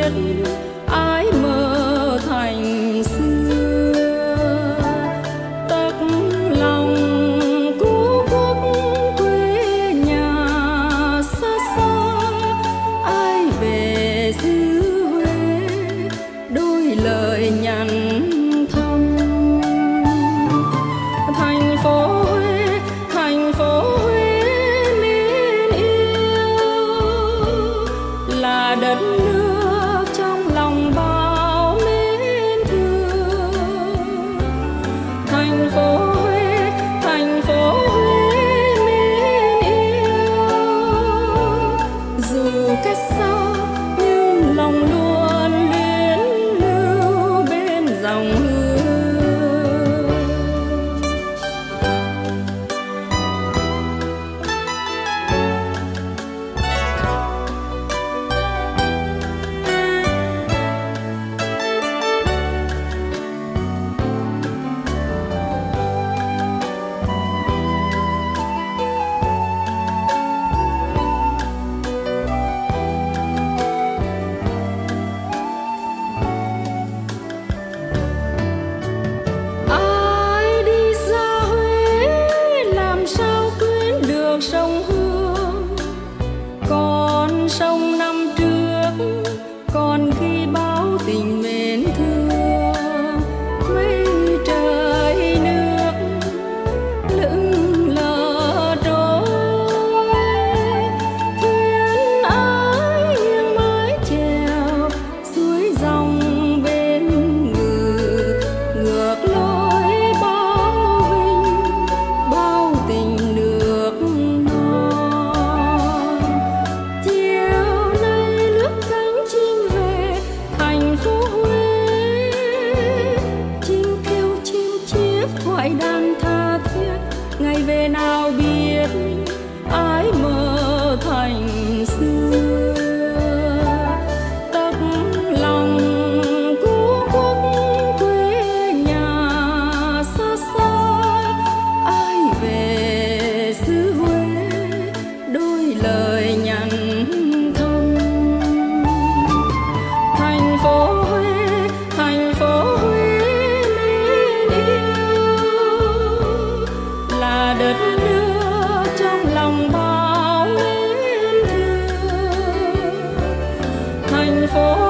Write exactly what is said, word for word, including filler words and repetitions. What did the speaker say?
biết ái mơ thành xưa. Tấc lòng cố quốc quê nhà xa xa, ai về xứ Huế đôi lời nhắn thăm. Thành phố Huế, thành phố Huế mến yêu, là đất nước trong lòng bao mến thương. Thành phố Huế, thành phố Huế mến yêu, dù cách xa nhưng lòng luôn luyến lưu bên dòng hương. Ai đi xa Huế làm sao quên được sông Hương, con sông năm trước còn ghi báo tình mến thương. Mây trời nước lững lờ trôi, thuyền ái nghiêng mái chèo suối dòng bên ngự, ngược lối bao vinh bao tình nước non. Chiều nay lướt cánh chim về thành phố Huế, chim kêu chim chiếc thoại đàn tha thiết. Ngày về nào biết ái mơ thành xưa. Tấc lòng cố quốc quê nhà xa xa, ai về xứ Huế đôi lời nhắn thăm. Thành phố Huế, thành phố Huế mến yêu, là đất nước trong lòng bao mến thương. Thành phố